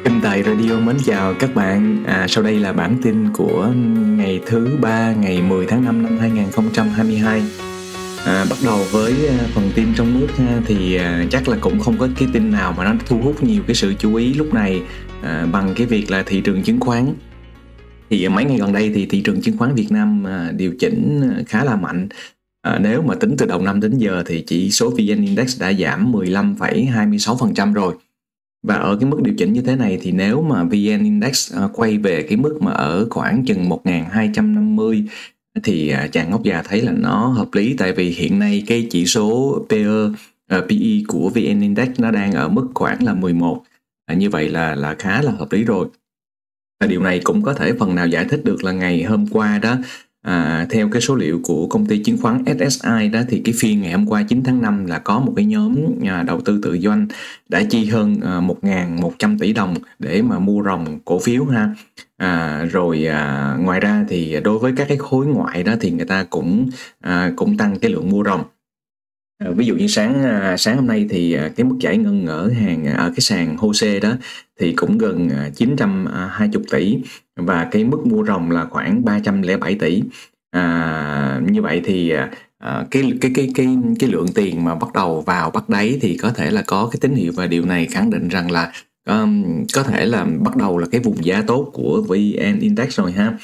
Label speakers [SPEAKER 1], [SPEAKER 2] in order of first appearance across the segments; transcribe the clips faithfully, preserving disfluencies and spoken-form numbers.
[SPEAKER 1] Kinh Tài Radio mến chào các bạn. À, sau đây là bản tin của ngày thứ ba, ngày mười tháng năm năm hai nghìn không trăm hai mươi hai. À, bắt đầu với phần tin trong nước ha, thì à, chắc là cũng không có cái tin nào mà nó thu hút nhiều cái sự chú ý lúc này à, bằng cái việc là thị trường chứng khoán. Thì mấy ngày gần đây thì thị trường chứng khoán Việt Nam à, điều chỉnh khá là mạnh. À, nếu mà tính từ đầu năm đến giờ thì chỉ số vê en Index đã giảm mười lăm phẩy hai mươi sáu phần trăm rồi. Và ở cái mức điều chỉnh như thế này thì nếu mà vê en Index uh, quay về cái mức mà ở khoảng chừng một nghìn hai trăm năm mươi thì uh, chàng ngốc già thấy là nó hợp lý, tại vì hiện nay cái chỉ số pê e, uh, pê e của vê en Index nó đang ở mức khoảng là mười một. Uh, như vậy là là khá là hợp lý rồi. Và điều này cũng có thể phần nào giải thích được là ngày hôm qua đó, À, theo cái số liệu của công ty chứng khoán ét ét i đó, thì cái phiên ngày hôm qua chín tháng năm là có một cái nhóm à, đầu tư tự doanh đã chi hơn à, một nghìn một trăm tỷ đồng để mà mua ròng cổ phiếu ha. À, rồi à, ngoài ra thì đối với các cái khối ngoại đó thì người ta cũng à, cũng tăng cái lượng mua ròng. À, ví dụ như sáng à, sáng hôm nay thì à, cái mức giải ngân ở hàng ở cái sàn hô sê đó thì cũng gần à, chín trăm hai mươi tỷ, và cái mức mua ròng là khoảng ba trăm lẻ bảy tỷ. À, như vậy thì à, cái cái cái cái cái lượng tiền mà bắt đầu vào bắt đáy thì có thể là có cái tín hiệu, và điều này khẳng định rằng là um, có thể là bắt đầu là cái vùng giá tốt của vê en Index rồi ha.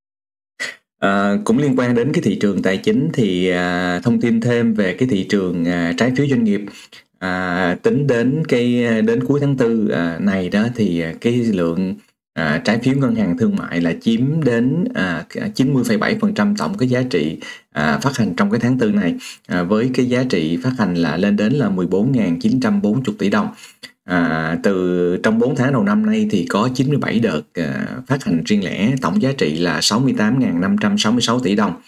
[SPEAKER 1] À, cũng liên quan đến cái thị trường tài chính thì à, thông tin thêm về cái thị trường à, trái phiếu doanh nghiệp. À, tính đến cái đến cuối tháng tư à, này đó thì cái lượng à, trái phiếu ngân hàng thương mại là chiếm đến à, chín mươi phẩy bảy phần trăm tổng cái giá trị à, phát hành trong cái tháng tư này, à, với cái giá trị phát hành là lên đến là mười bốn nghìn chín trăm bốn mươi tỷ đồng. À, từ trong bốn tháng đầu năm nay thì có chín mươi bảy đợt à, phát hành riêng lẻ, tổng giá trị là sáu mươi tám nghìn năm trăm sáu mươi sáu tỷ đồng,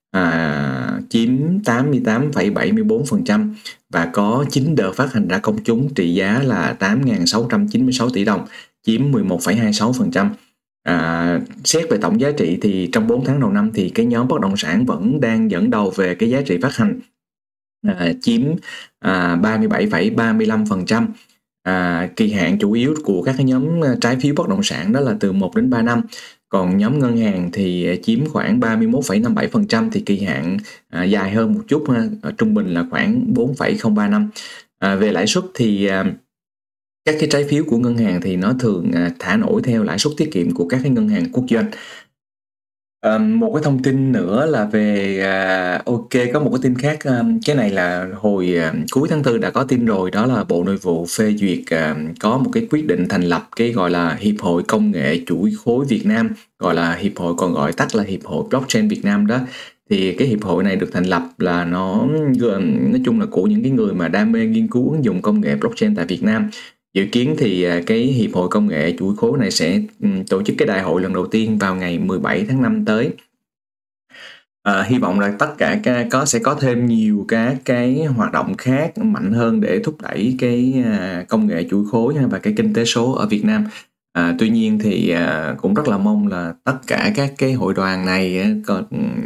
[SPEAKER 1] à, chiếm tám mươi tám phẩy bảy mươi bốn phần trăm, và có chín đợt phát hành ra công chúng trị giá là tám nghìn sáu trăm chín mươi sáu tỷ đồng, chiếm mười một phẩy hai mươi sáu phần trăm. À, xét về tổng giá trị thì trong bốn tháng đầu năm thì cái nhóm bất động sản vẫn đang dẫn đầu về cái giá trị phát hành, à, chiếm à, ba mươi bảy phẩy ba mươi lăm phần trăm. À, kỳ hạn chủ yếu của các cái nhóm trái phiếu bất động sản đó là từ một đến ba năm. Còn nhóm ngân hàng thì chiếm khoảng ba mươi mốt phẩy năm mươi bảy phần trăm, thì kỳ hạn à, dài hơn một chút ha, trung bình là khoảng bốn phẩy không ba năm. À, về lãi suất thì à, các cái trái phiếu của ngân hàng thì nó thường à, thả nổi theo lãi suất tiết kiệm của các cái ngân hàng quốc doanh. À, một cái thông tin nữa là về à, ok có một cái tin khác, à, cái này là hồi à, cuối tháng tư đã có tin rồi, đó là Bộ Nội vụ phê duyệt à, có một cái quyết định thành lập cái gọi là Hiệp hội Công nghệ Chuỗi khối Việt Nam, gọi là hiệp hội, còn gọi tắt là Hiệp hội Blockchain Việt Nam đó. Thì cái hiệp hội này được thành lập là nó nói chung là của những cái người mà đam mê nghiên cứu ứng dụng công nghệ blockchain tại Việt Nam. Dự kiến thì cái Hiệp hội Công nghệ Chuỗi khối này sẽ tổ chức cái đại hội lần đầu tiên vào ngày mười bảy tháng năm tới. À, hy vọng là tất cả cái, có sẽ có thêm nhiều các cái hoạt động khác mạnh hơn để thúc đẩy cái công nghệ chuỗi khối và cái kinh tế số ở Việt Nam. À, tuy nhiên thì à, cũng rất là mong là tất cả các cái hội đoàn này á, có,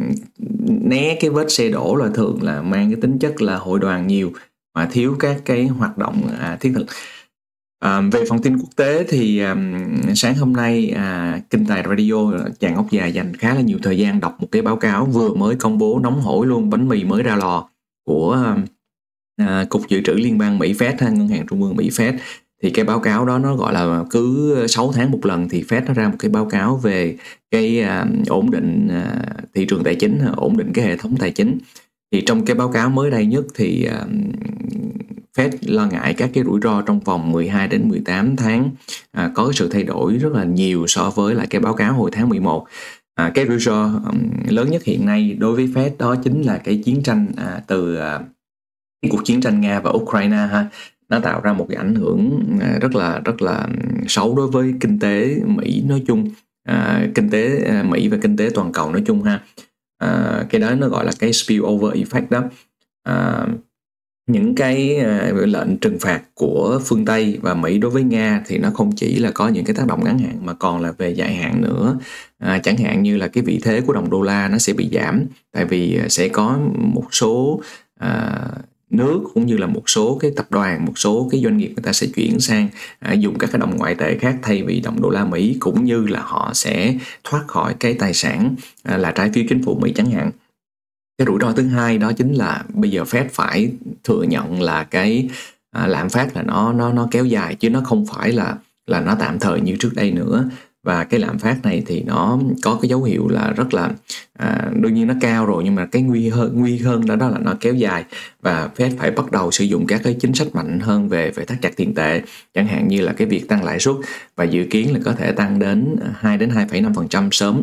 [SPEAKER 1] né cái vết xe đổ là thường là mang cái tính chất là hội đoàn nhiều mà thiếu các cái hoạt động à, thiết thực. À, về phần tin quốc tế thì um, sáng hôm nay à, Kinh Tài Radio chàng ốc già dành khá là nhiều thời gian đọc một cái báo cáo vừa mới công bố nóng hổi luôn, bánh mì mới ra lò của à, Cục Dự trữ Liên bang Mỹ Fed, Ngân hàng Trung ương Mỹ Fed. Thì cái báo cáo đó nó gọi là cứ sáu tháng một lần thì Fed nó ra một cái báo cáo về cái à, ổn định à, thị trường tài chính, ổn định cái hệ thống tài chính. Thì trong cái báo cáo mới đây nhất thì à, Fed lo ngại các cái rủi ro trong vòng mười hai đến mười tám tháng à, có sự thay đổi rất là nhiều so với lại cái báo cáo hồi tháng mười một. À, cái rủi ro um, lớn nhất hiện nay đối với Fed đó chính là cái chiến tranh à, từ à, cái cuộc chiến tranh Nga và Ukraine ha. Nó tạo ra một cái ảnh hưởng à, rất là rất là xấu đối với kinh tế Mỹ nói chung, à, kinh tế à, Mỹ và kinh tế toàn cầu nói chung ha. À, cái đó nó gọi là cái spillover effect đó. À, những cái uh, lệnh trừng phạt của phương Tây và Mỹ đối với Nga thì nó không chỉ là có những cái tác động ngắn hạn mà còn là về dài hạn nữa. À, chẳng hạn như là cái vị thế của đồng đô la nó sẽ bị giảm, tại vì sẽ có một số uh, nước cũng như là một số cái tập đoàn, một số cái doanh nghiệp người ta sẽ chuyển sang à, dùng các cái đồng ngoại tệ khác thay vì đồng đô la Mỹ, cũng như là họ sẽ thoát khỏi cái tài sản à, là trái phiếu chính phủ Mỹ chẳng hạn. Cái rủi ro thứ hai đó chính là bây giờ Fed phải thừa nhận là cái à, lạm phát là nó nó nó kéo dài, chứ nó không phải là là nó tạm thời như trước đây nữa. Và cái lạm phát này thì nó có cái dấu hiệu là rất là à, đương nhiên nó cao rồi, nhưng mà cái nguy hơn nguy hơn đó, đó là nó kéo dài, và Fed phải bắt đầu sử dụng các cái chính sách mạnh hơn về về thắt chặt tiền tệ, chẳng hạn như là cái việc tăng lãi suất, và dự kiến là có thể tăng đến hai đến hai phẩy năm phần trăm sớm,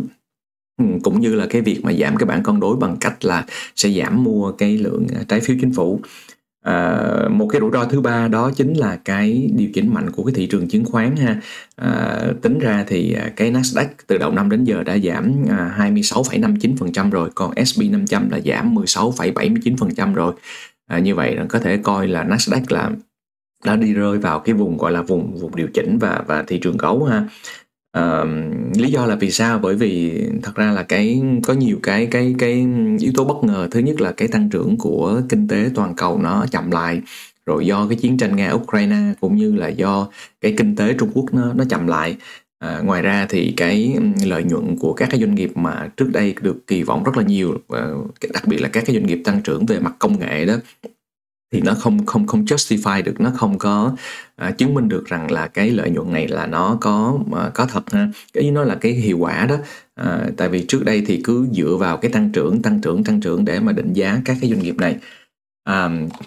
[SPEAKER 1] cũng như là cái việc mà giảm cái bảng cân đối bằng cách là sẽ giảm mua cái lượng trái phiếu chính phủ. À, một cái rủi ro thứ ba đó chính là cái điều chỉnh mạnh của cái thị trường chứng khoán ha. À, tính ra thì cái Nasdaq từ đầu năm đến giờ đã giảm hai mươi sáu phẩy năm mươi chín phần trăm rồi, còn ét and pê năm trăm là giảm mười sáu phẩy bảy mươi chín phần trăm rồi. À, như vậy là có thể coi là Nasdaq là đã đi rơi vào cái vùng gọi là vùng vùng điều chỉnh và và thị trường gấu ha. Uh, lý do là vì sao? Bởi vì thật ra là cái có nhiều cái cái cái yếu tố bất ngờ. Thứ nhất là cái tăng trưởng của kinh tế toàn cầu nó chậm lại, rồi do cái chiến tranh Nga Ukraine, cũng như là do cái kinh tế Trung Quốc nó nó chậm lại. À, ngoài ra thì cái lợi nhuận của các cái doanh nghiệp mà trước đây được kỳ vọng rất là nhiều, đặc biệt là các cái doanh nghiệp tăng trưởng về mặt công nghệ đó, thì nó không không không justify được, nó không có à, chứng minh được rằng là cái lợi nhuận này là nó có à, có thật ha. Cái ý nó là cái hiệu quả đó. À, tại vì trước đây thì cứ dựa vào cái tăng trưởng tăng trưởng tăng trưởng để mà định giá các cái doanh nghiệp này. À,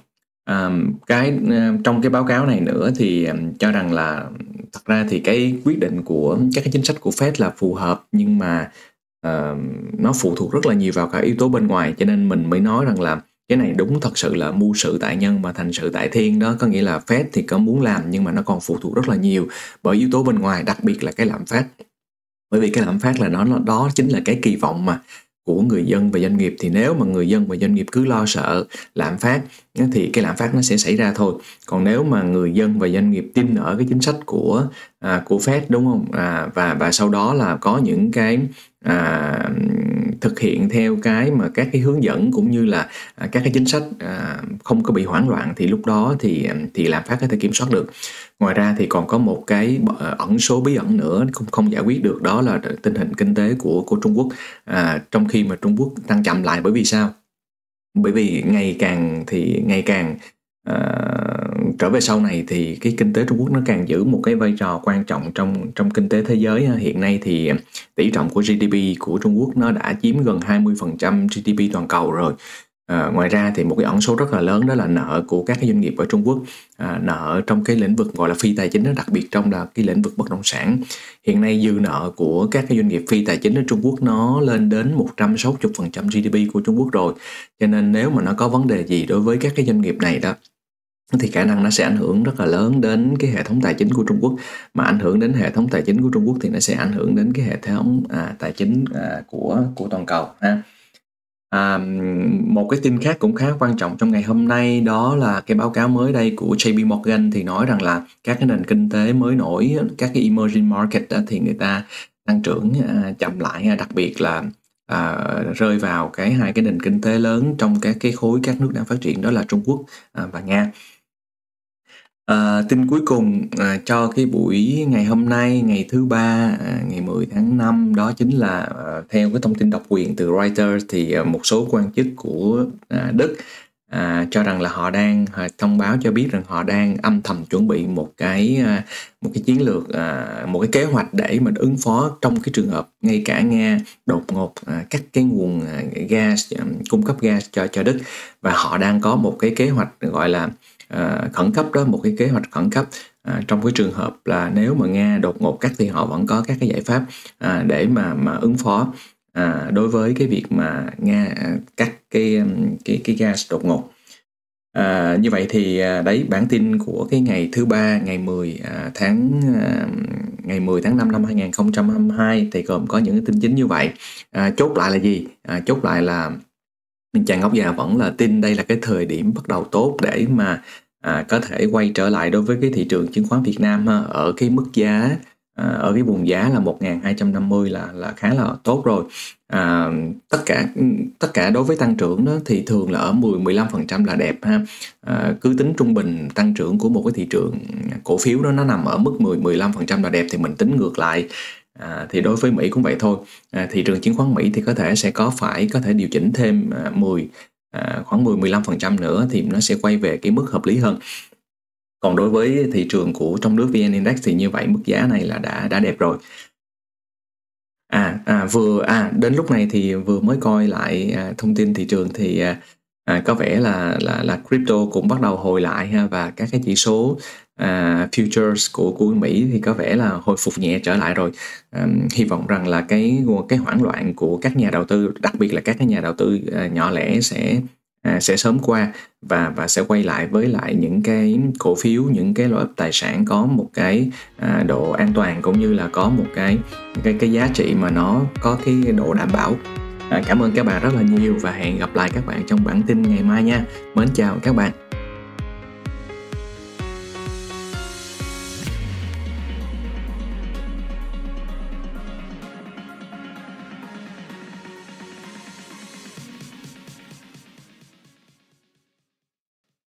[SPEAKER 1] à, cái à, trong cái báo cáo này nữa thì à, cho rằng là thật ra thì cái quyết định của các cái chính sách của Fed là phù hợp, nhưng mà à, nó phụ thuộc rất là nhiều vào các yếu tố bên ngoài, cho nên mình mới nói rằng là cái này đúng thật sự là mưu sự tại nhân mà thành sự tại thiên đó. Có nghĩa là Fed thì có muốn làm, nhưng mà nó còn phụ thuộc rất là nhiều bởi yếu tố bên ngoài, đặc biệt là cái lạm phát. Bởi vì cái lạm phát là nó đó chính là cái kỳ vọng mà của người dân và doanh nghiệp. Thì nếu mà người dân và doanh nghiệp cứ lo sợ lạm phát thì cái lạm phát nó sẽ xảy ra thôi. Còn nếu mà người dân và doanh nghiệp tin ở cái chính sách của à, của Fed, đúng không? À, và và sau đó là có những cái à, thực hiện theo cái mà các cái hướng dẫn cũng như là à, các cái chính sách à, không có bị hoảng loạn, thì lúc đó thì thì lạm phát có thể kiểm soát được. Ngoài ra thì còn có một cái ẩn số bí ẩn nữa không không giải quyết được, đó là tình hình kinh tế của của Trung Quốc. À, trong khi mà Trung Quốc tăng chậm lại, bởi vì sao? Bởi vì ngày càng thì ngày càng uh, trở về sau này thì cái kinh tế Trung Quốc nó càng giữ một cái vai trò quan trọng trong trong kinh tế thế giới. Hiện nay thì tỷ trọng của giê đê pê của Trung Quốc nó đã chiếm gần hai mươi phần trăm giê đê pê toàn cầu rồi. À, ngoài ra thì một cái ẩn số rất là lớn đó là nợ của các cái doanh nghiệp ở Trung Quốc, à, nợ trong cái lĩnh vực gọi là phi tài chính đó, đặc biệt trong là cái lĩnh vực bất động sản. Hiện nay dư nợ của các cái doanh nghiệp phi tài chính ở Trung Quốc nó lên đến một trăm sáu mươi phần trăm giê đê pê của Trung Quốc rồi. Cho nên nếu mà nó có vấn đề gì đối với các cái doanh nghiệp này đó, thì khả năng nó sẽ ảnh hưởng rất là lớn đến cái hệ thống tài chính của Trung Quốc. Mà ảnh hưởng đến hệ thống tài chính của Trung Quốc thì nó sẽ ảnh hưởng đến cái hệ thống à, tài chính à, của của toàn cầu ha. À, một cái tin khác cũng khá quan trọng trong ngày hôm nay, đó là cái báo cáo mới đây của J P Morgan thì nói rằng là các cái nền kinh tế mới nổi, các cái emerging market đó, thì người ta tăng trưởng à, chậm lại, đặc biệt là à, rơi vào cái hai cái nền kinh tế lớn trong các cái khối các nước đang phát triển, đó là Trung Quốc à, và Nga. À, tin cuối cùng à, cho cái buổi ngày hôm nay, ngày thứ ba, à, ngày mười tháng năm, đó chính là à, theo cái thông tin độc quyền từ Reuters thì à, một số quan chức của à, Đức à, cho rằng là họ đang à, thông báo cho biết rằng họ đang âm thầm chuẩn bị một cái à, một cái chiến lược, à, một cái kế hoạch để mà ứng phó trong cái trường hợp ngay cả Nga đột ngột à, cắt cái nguồn à, gas à, cung cấp gas cho cho Đức, và họ đang có một cái kế hoạch gọi là À, khẩn cấp đó, một cái kế hoạch khẩn cấp à, trong cái trường hợp là nếu mà Nga đột ngột cắt thì họ vẫn có các cái giải pháp à, để mà mà ứng phó à, đối với cái việc mà Nga à, cắt cái cái cái gas đột ngột. À, như vậy thì à, đấy, bản tin của cái ngày thứ ba, ngày mười à, tháng à, ngày mười tháng năm năm hai nghìn không trăm hai mươi hai thì gồm có những cái tin chính như vậy. À, chốt lại là gì? À, chốt lại là chàng ngốc già vẫn là tin đây là cái thời điểm bắt đầu tốt để mà à, có thể quay trở lại đối với cái thị trường chứng khoán Việt Nam ha, ở cái mức giá à, ở cái vùng giá là một nghìn hai trăm năm mươi là là khá là tốt rồi. À, tất cả tất cả đối với tăng trưởng đó thì thường là ở mười mười lăm phần trăm là đẹp ha. À, cứ tính trung bình tăng trưởng của một cái thị trường cổ phiếu đó nó nằm ở mức mười mười lăm phần trăm là đẹp, thì mình tính ngược lại. À, thì đối với Mỹ cũng vậy thôi. À, thị trường chứng khoán Mỹ thì có thể sẽ có phải có thể điều chỉnh thêm à, mười à, khoảng mười mười lăm phần trăm nữa thì nó sẽ quay về cái mức hợp lý hơn. Còn đối với thị trường của trong nước vê en Index thì như vậy mức giá này là đã đã đẹp rồi. À, à vừa à đến lúc này thì vừa mới coi lại à, thông tin thị trường thì à, à, có vẻ là là là crypto cũng bắt đầu hồi lại ha, và các cái chỉ số à, futures của của Mỹ thì có vẻ là hồi phục nhẹ trở lại rồi. À, hy vọng rằng là cái cái hoảng loạn của các nhà đầu tư, đặc biệt là các cái nhà đầu tư à, nhỏ lẻ sẽ à, sẽ sớm qua và và sẽ quay lại với lại những cái cổ phiếu, những cái loại tài sản có một cái à, độ an toàn, cũng như là có một cái cái cái giá trị mà nó có cái độ đảm bảo. À, cảm ơn các bạn rất là nhiều và hẹn gặp lại các bạn trong bản tin ngày mai nha. Mến chào các bạn.